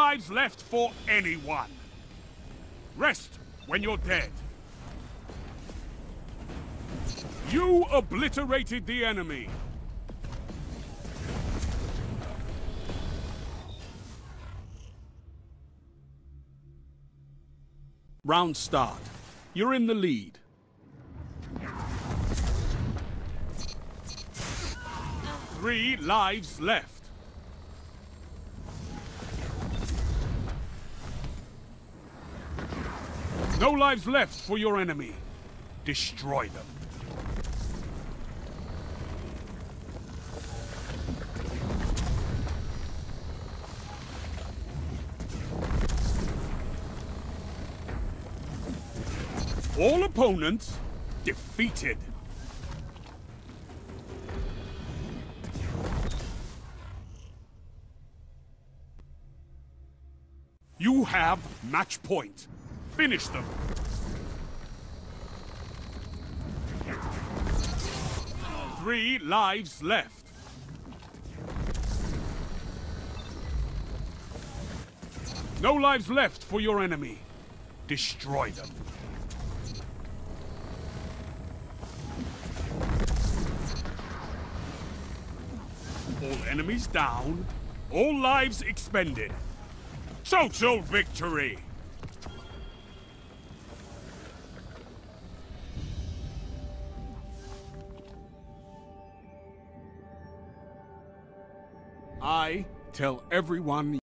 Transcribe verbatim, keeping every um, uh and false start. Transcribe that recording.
lives left for anyone. Rest when you're dead. You obliterated the enemy. Round start. You're in the lead. Three lives left. No lives left for your enemy. Destroy them. All opponents defeated. You have match point. Finish them. Three lives left. No lives left for your enemy. Destroy them. All enemies down. All lives expended. Total victory! I tell everyone